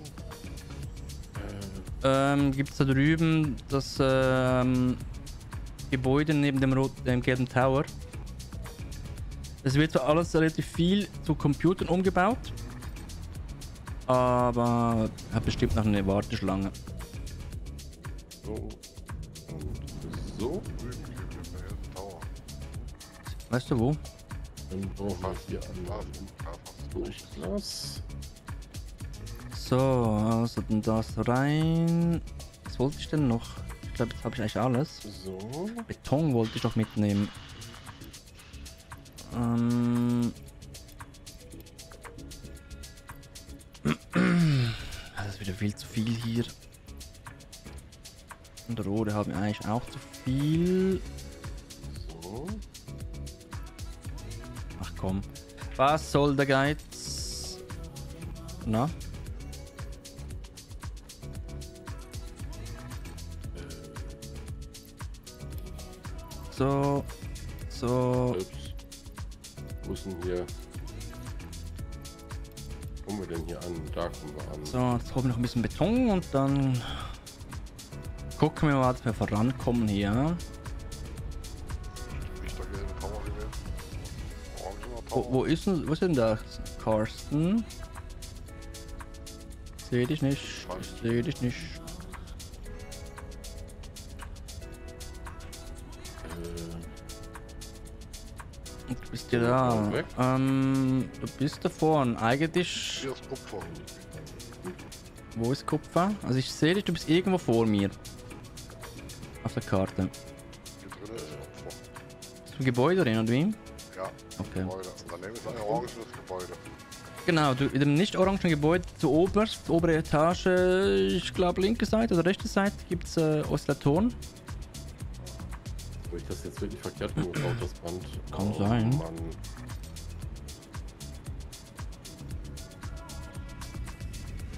Gibt es da drüben das Gebäude neben dem gelben Tower? Es wird zwar alles relativ viel zu Computern umgebaut, aber hat bestimmt noch eine Warteschlange. So. Und so. Drüben gibt es einen Tower. Weißt du wo? Dann brauchen wir hier Da einmal fast. Durchglas. So, also dann das rein. Was wollte ich denn noch? Ich glaube, jetzt habe ich eigentlich alles. So. Beton wollte ich noch mitnehmen. Das ist wieder viel zu viel hier. Und Rohre haben wir eigentlich auch zu viel. So. Ach komm. Was soll der Geiz? Na? So. Ups. Wo ist denn hier? Wo kommen wir denn hier an? Da kommen wir an. So, jetzt holen wir noch ein bisschen Beton und dann gucken wir mal, dass wir vorankommen hier. Nicht der gelbe Tower gewesen. Orangener Tower. Wo ist denn da, Carsten? Seh dich nicht. Ich seh dich nicht. Du bist ja da. Weg. Du bist da vorne. Eigentlich. Hier ist Kupfer. Wo ist Kupfer? Also ich sehe dich, du bist irgendwo vor mir. Auf der Karte. Hier drin ist Kupfer. Ist ein Gebäude drin, oder wie? Ja, Okay. Gebäude. Und daneben ist ein orangenes Gebäude. Genau, in dem nicht orangen Gebäude zu oberst, obere Etage, ich glaube linke Seite oder rechte Seite gibt es Oszillatoren. Habe ich das jetzt wirklich verkehrt umgebaut, das Band? Kann sein. Mann.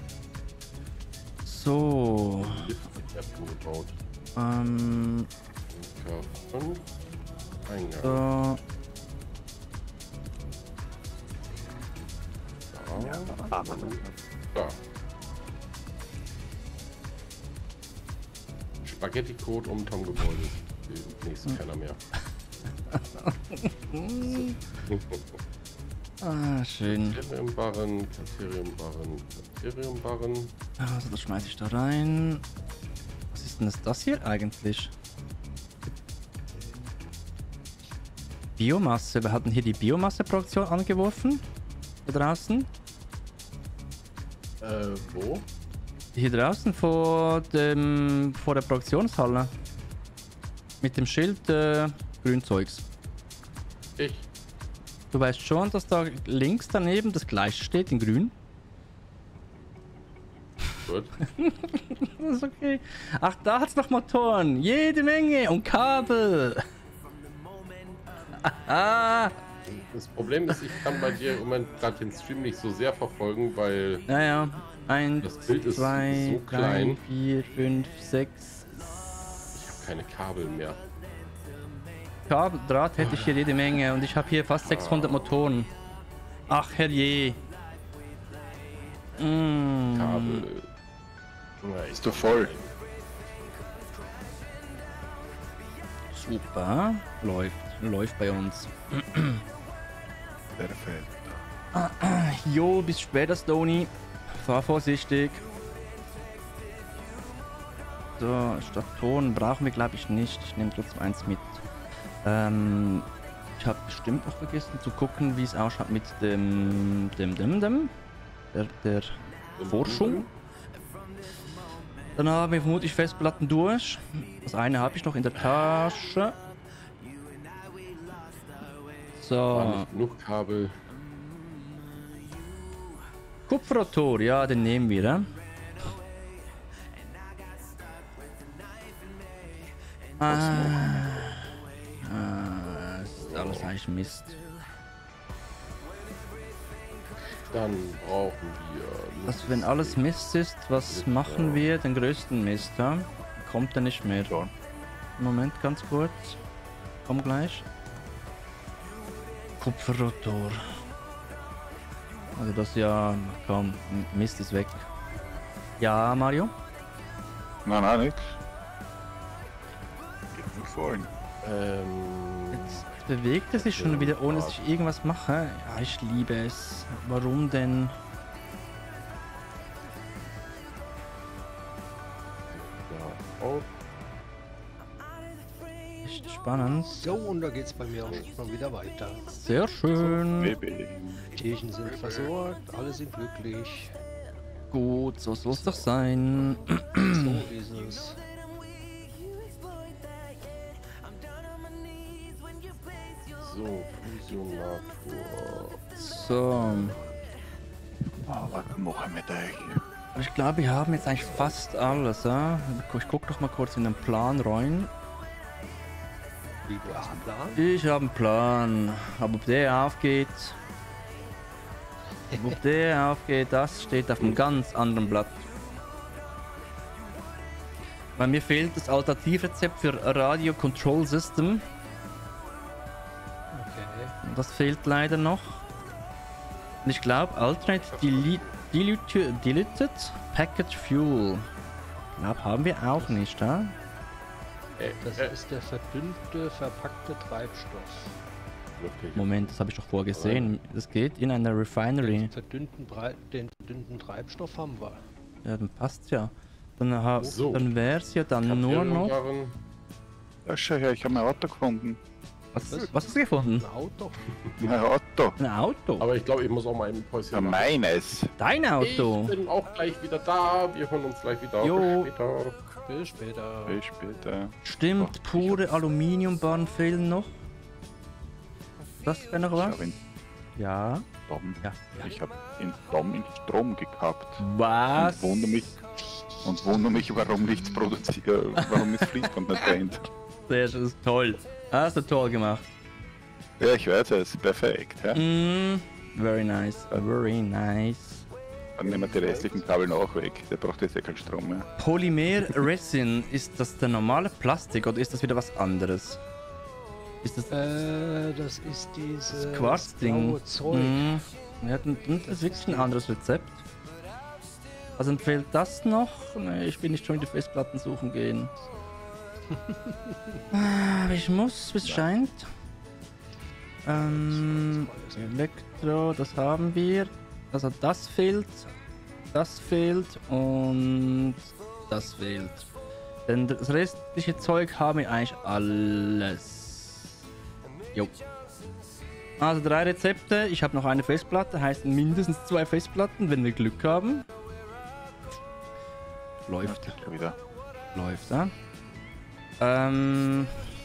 So. Lift verkehrt umgebaut. Und Eingang. So. Da. Da. Spaghetti-Code um Tom-Gebäude. Nächsten keiner mehr. Ah, schön. Kriteriumbarren, Kriteriumbarren, Kriteriumbarren. Also, das schmeiße ich da rein. Was ist denn das hier eigentlich? Biomasse. Wir hatten hier die Biomasseproduktion angeworfen. Hier draußen. Wo? Hier draußen vor der Produktionshalle. Mit dem Schild Grünzeugs. Ich. Du weißt schon, dass da links daneben das gleiche steht in grün? Gut. Das ist okay. Ach, da hat's noch Motoren. Jede Menge und Kabel. Ah. Das Problem ist, ich kann bei dir im Moment gerade den Stream nicht so sehr verfolgen, weil Naja. 1, das Bild ist 2, so klein. 3, 4, 5, 6. Ich habe keine Kabel mehr. Kabel, Draht hätte ich hier jede Menge und ich habe hier fast 600 Motoren. Ach herrje. Kabel. Ja, Ist du voll? Super. Läuft bei uns. Perfekt. Jo, bis später, Stony. Fahr vorsichtig. So, statt Ton brauchen wir glaube ich nicht. Ich nehme trotzdem eins mit. Ich habe bestimmt noch vergessen zu gucken, wie es ausschaut mit der Forschung. Dann haben wir vermutlich Festplatten durch. Das eine habe ich noch in der Tasche. War So, nicht genug Kabel. Kupferrotor, ja, den nehmen wir. Das ist alles eigentlich Mist. Dann brauchen wir. Also wenn alles Mist ist, was machen wir? Den größten Mist, ja? Kommt er nicht mehr. So. Moment, ganz kurz. Komm gleich. Kupferrotor. Also das ja, komm, Mist ist weg. Ja, Mario? Nein, nix. Geht nicht vorhin. Jetzt bewegt er sich schon wieder, ohne dass ich irgendwas mache. Ja, ich liebe es. Warum denn? Ja, oh, Echt spannend. So, und da geht's bei mir auch schon wieder weiter. Sehr schön. Baby. Tierchen sind versorgt, alle sind glücklich. Gut, so soll es doch sein. So ist es. so, Fusionator. So. Oh, was machen wir da eigentlich? Aber ich glaube, wir haben jetzt eigentlich fast alles. Ja? Ich guck doch mal kurz in den Plan rein. Wie, du hast einen Plan? Ich habe einen Plan. Aber ob der aufgeht. Ob der aufgeht, das steht auf einem ganz anderen Blatt. Weil mir fehlt das Alternativrezept für Radio Control System. Okay. Das fehlt leider noch. Und ich glaube, Alternate Diluted Packet Fuel. Ich glaube, haben wir auch nicht, ja? Das ist der verdünnte, verpackte Treibstoff. Moment, das habe ich doch vorgesehen. Das geht in einer Refinery. Den verdünnten Treibstoff haben wir. Ja, dann passt ja. Dann, So. dann wäre es ja dann nur noch. Ja, schau her, ich habe mein Auto gefunden. Was hast du gefunden? Ein Auto. Mein Auto. Ein Auto. Aber ich glaube, ich muss auch mal ein Päuschen Ja, machen. meines. Dein Auto. Ich bin auch gleich wieder da. Wir hören uns gleich wieder. Jo. Bis später. Bis später. Bis später. Stimmt, pure Aluminiumbarren fehlen noch. Das wäre noch Ich was? habe in Ja. Dom. Ja. Ich habe in Dom in Strom gehabt. Was? Und wundere mich, warum nichts produziert, warum das Fließband nicht brennt. Das ist toll. Hast du toll gemacht. Ja, ich weiß es. Perfekt. Ja? Very nice. Very nice. Dann nehmen wir die restlichen Kabel noch weg. Der braucht jetzt ja keinen Strom mehr. Polymer Resin, ist das der normale Plastik oder ist das wieder was anderes? Ist das Das ist dieses Quarz-Ding? blaue Zeug. Mhm. Ja, das ist wirklich ein anderes Rezept. Also dann fehlt das noch. Nee, ich will nicht schon die Festplatten suchen gehen. Aber ich muss, wie es scheint. Elektro, das haben wir. Also das fehlt und das fehlt. Denn das restliche Zeug haben wir eigentlich alles. Jo. Also 3 Rezepte. Ich habe noch eine Festplatte, heißt mindestens 2 Festplatten, wenn wir Glück haben. Läuft. Ja, wieder. Läuft, ja. Geh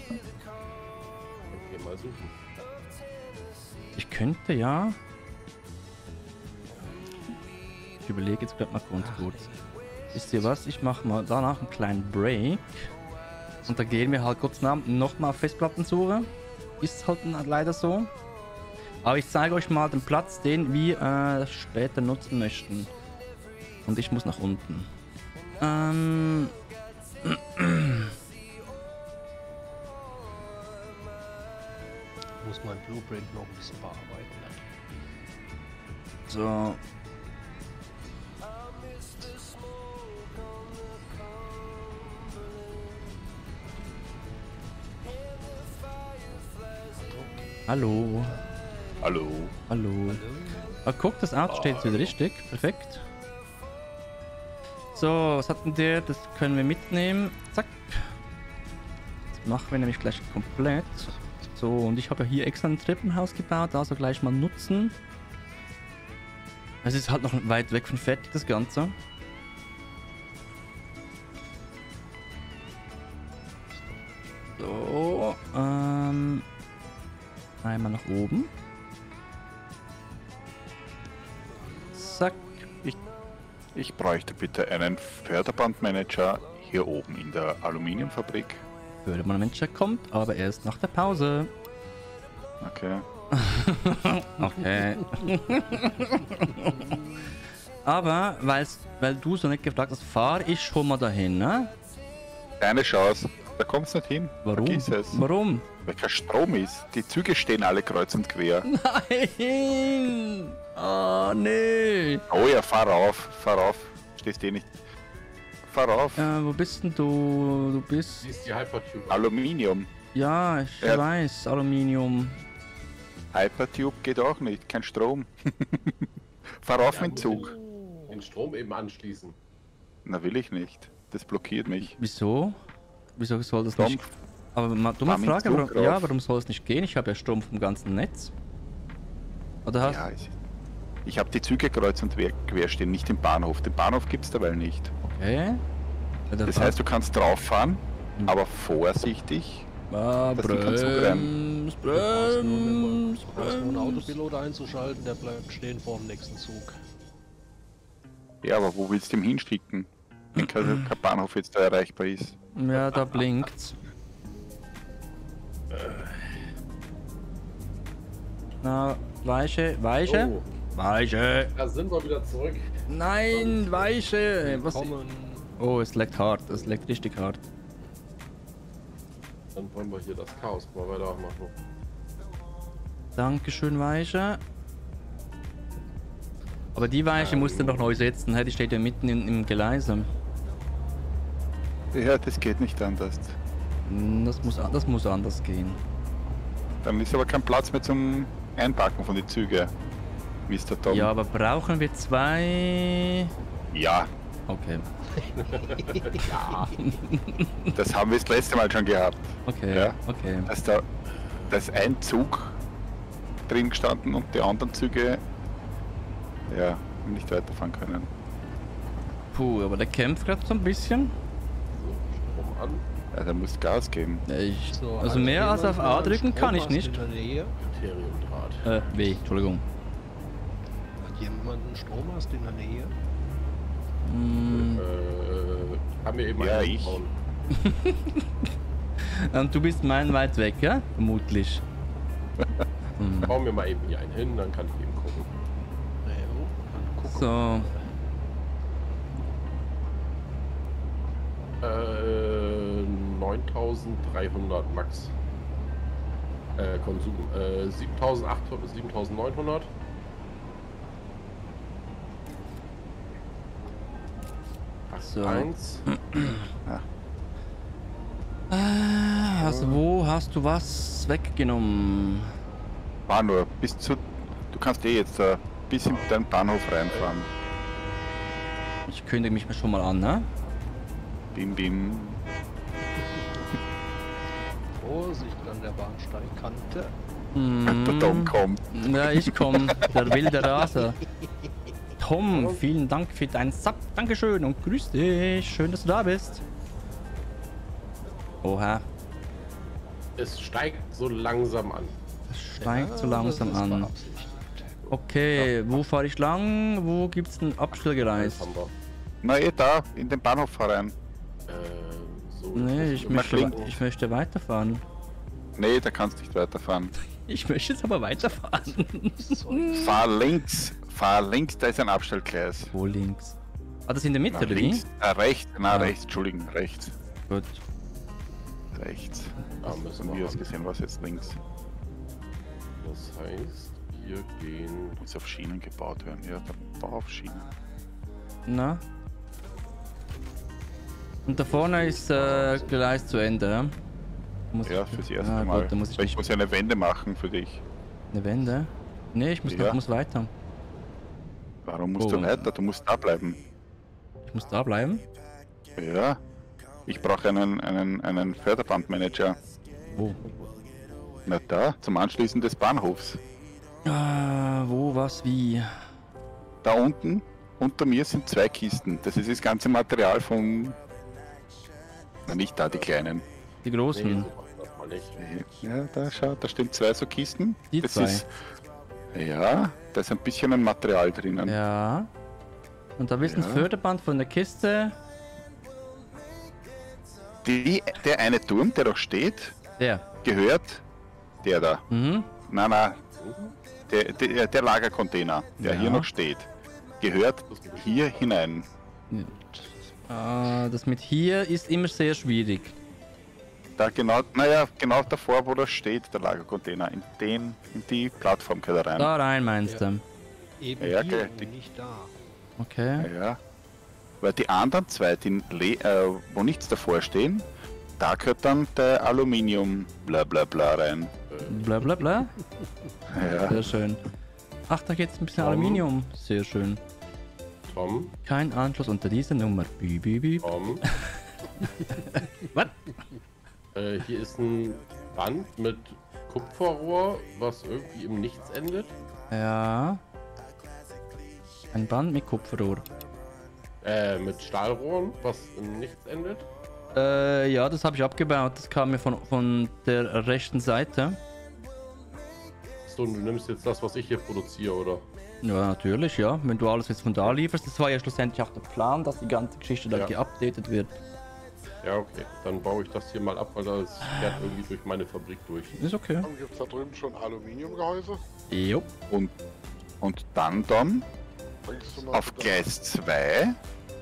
mal suchen. Ich könnte ja. Ich überlege jetzt gerade mal kurz. Wisst ihr was? Ich mache mal danach einen kleinen Break. Und da gehen wir halt kurz nochmal auf Festplattensuche. Ist halt leider so. Aber ich zeige euch mal den Platz, den wir später nutzen möchten. Und ich muss nach unten. Muss mein Blueprint noch ein bisschen bearbeiten. So. Hallo. Hallo. Hallo. Ah, guck, das Auto steht jetzt wieder richtig. Perfekt. So, was hatten der? Das können wir mitnehmen. Zack. Das machen wir nämlich gleich komplett. So, und ich habe ja hier extra ein Treppenhaus gebaut, also gleich mal nutzen. Es ist halt noch weit weg von fertig, das Ganze. So, einmal nach oben. Zack. Ich bräuchte bitte einen Förderbandmanager hier oben in der Aluminiumfabrik. Fördermanager kommt, aber erst nach der Pause. Okay. Okay. Aber, weil du so nicht gefragt hast, fahre ich schon mal dahin, ne? Keine Chance. Da kommt's nicht hin. Warum? Vergiss es. Warum? Weil kein Strom ist. Die Züge stehen alle kreuz und quer. Nein! Oh, nee! Oh ja, fahr auf. Stehst eh nicht. Fahr auf. Wo bist denn du? Du bist... Siehst die Hypertube. Aluminium. Ja, ich Ja. weiß, Aluminium. Hypertube geht auch nicht. Kein Strom. Fahr auf mit dem Zug. Den Strom eben anschließen. Na, will ich nicht. Das blockiert mich. Wieso? Wieso soll das Strom. nicht... Aber mal dumme Fahr mit dem Frage, Zug warum, rauf. ja, warum soll es nicht gehen? Ich habe ja Strom vom ganzen Netz. Oder hast Ja, ich habe die Züge kreuz und quer stehen, nicht im Bahnhof. Den Bahnhof gibt's dabei nicht. Okay. Ja, Das heißt, du kannst drauf fahren, aber vorsichtig. Ah, dass du keinen Zug Brems, Du brauchst nur Brems. einen Autopilot einzuschalten, der bleibt stehen vor dem nächsten Zug. Ja, aber wo willst du ihn hinschicken? Wenn kein Bahnhof jetzt da erreichbar ist. Ja, da blinkt's. Na, Weiche. Oh, Weiche. da sind wir wieder zurück. Nein, Weiche. Was? Kommen. Oh, es leckt hart. Es leckt richtig hart. Dann wollen wir hier das Chaos mal weitermachen. Dankeschön, Weiche. Aber die Weiche musst du noch neu setzen. Die steht ja mitten im Gleise. Ja, das geht nicht anders. Das muss anders gehen. Dann ist aber kein Platz mehr zum Einpacken von den Zügen, Mr. Tom. Ja, aber brauchen wir 2? Ja, Okay. das haben wir das letzte Mal schon gehabt. Okay. Ja. Okay. Da ist ein Zug drin gestanden und die anderen Züge ja nicht weiterfahren können. Puh, aber der kämpft gerade so ein bisschen. So, Strom an. Ja, da musst Gas geben. So, Also hat mehr als jemand auf A einen drücken kann ich Strommast nicht. in der Nähe? Ethereum-Draht. W, Entschuldigung. Hat jemand einen Strommast in der Nähe? Mm, Haben wir eben Ja, einen ich. gebaut. und du bist meilenweit weg, ja? Vermutlich. Hm. Bauen wir mal eben hier einen hin, dann kann ich eben gucken. Ja, dann gucken So. Äh, 9300 Max. Konsum. 7800, 7900. So. 1. Also wo hast du was weggenommen? War nur bis zu. Du kannst jetzt bis in deinen Bahnhof reinfahren. Ich kündige mich schon mal an, ne? Bim bim. Vorsicht an der Bahnsteigkante. Der Tom kommt. Ja, ich komm, der wilde Raser. Tom, vielen Dank für deinen Sub. Dankeschön und grüß dich. Schön, dass du da bist. Oha, Es steigt so langsam an. es steigt so langsam das ist an. beabsichtigt. Okay, wo fahre ich lang? Wo gibt's einen Das Abstellgleis? haben wir. Na da, in den Bahnhof rein. So, Nee, das ich ist möchte, immer ich möchte weiterfahren. Nee, da kannst du nicht weiterfahren. Ich möchte jetzt aber weiterfahren. Fahr links, da ist ein Abstellgleis. Wo links? Ah, das ist in der Mitte, Na, oder wie? links, rechts, Ah. rechts, Entschuldigen, rechts. Gut. Rechts. Da müssen Von wir mir aus ran. gesehen, was jetzt links. Das heißt, wir gehen. Muss auf Schienen gebaut werden. Ja, der Bau auf Schienen. Na? Und da vorne ist Gleis zu Ende, ja? Muss Ja, ich- fürs erste Ah, Mal. gut, dann muss ich Weil ich nicht muss ja eine Wende machen für dich. eine Wende. Nee, ich muss, Ja. muss weiter. Warum musst Oh. du weiter? Du musst da bleiben. Ich muss da bleiben. Ja. Ich brauche einen Förderbandmanager. Wo? Na da, zum Anschließen des Bahnhofs. Ah, wo, was, wie? Da unten, unter mir sind 2 Kisten. Das ist das ganze Material vom... Na, nicht da, die kleinen. Die Nee, großen. so macht man nicht. Ja, da schau, da stehen 2 so Kisten. Die das zwei? ist... Ja, da ist ein bisschen ein Material drinnen. Ja. Und da ist ein Ja. Förderband von der Kiste. Der eine Turm, der doch steht, Der. gehört der da. Mhm. Na, der Lagercontainer, der Ja. hier noch steht, gehört hier hinein. Ah, das mit hier ist immer sehr schwierig. Da genau, genau davor, wo das steht, der Lagercontainer, in die Plattform gehört er rein. Da rein meinst du? Eben Ja, hier okay. und nicht da. Okay. Ja. Weil die anderen 2, wo nichts davor stehen, da gehört dann der Aluminium bla bla bla rein. Bla bla bla. Ja. Sehr schön. Ach, da geht es ein bisschen Aluminium. Sehr schön. Tom, Kein Anschluss unter dieser Nummer. Bip, bip, bip. Tom. Was? Hier ist ein Band mit Kupferrohr, was irgendwie im Nichts endet. Ja. Ein Band mit Kupferrohr. Mit Stahlrohren, was im Nichts endet. Ja, das habe ich abgebaut. Das kam mir von der rechten Seite. So, du nimmst jetzt das, was ich hier produziere, oder? Ja, natürlich, ja. Wenn du alles jetzt von da lieferst. Das war ja schlussendlich auch der Plan, dass die ganze Geschichte da Ja. geupdatet wird. Ja, okay. Dann baue ich das hier mal ab, weil das fährt irgendwie durch meine Fabrik durch. Ist okay. Gibt es da drüben schon Aluminiumgehäuse? Jo. Und dann Bringst du mal auf bitte- Gleis 2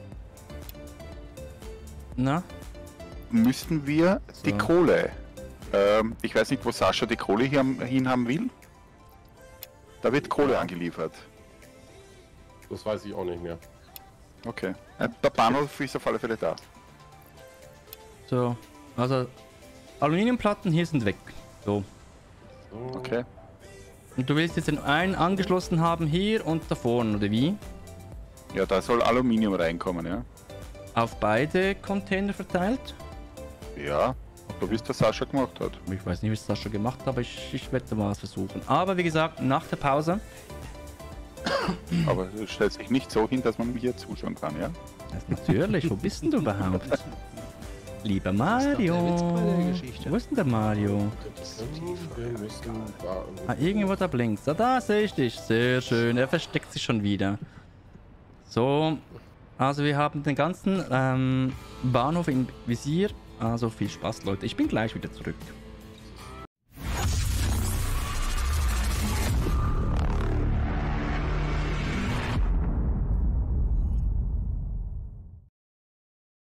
Na? müssen wir die So. Kohle. Ich weiß nicht, wo Sascha die Kohle hier hin haben will. Da wird Kohle angeliefert. Das weiß ich auch nicht mehr. Okay. Der Bahnhof ist auf alle Fälle da. So. Also, Aluminiumplatten hier sind weg. So. So. Okay. Und du willst jetzt den einen angeschlossen haben hier und da vorne, oder wie? Ja, da soll Aluminium reinkommen, ja. Auf beide Container verteilt? Ja, so wie es der Sascha gemacht hat. Ich weiß nicht, wie es das schon gemacht hat, aber ich werde mal was versuchen. Aber wie gesagt, nach der Pause. Aber es stellt sich nicht so hin, dass man mir zuschauen kann, ja? Das natürlich, wo bist denn du überhaupt? Lieber ist doch der Mario. Witz bei der Geschichte. Wo ist denn der Mario? Wir müssen warten. Ah, irgendwo da blinkt. Ah, da sehe ich dich. Sehr schön. Er versteckt sich schon wieder. So. Also wir haben den ganzen Bahnhof im Visier. Also viel Spaß, Leute. Ich bin gleich wieder zurück.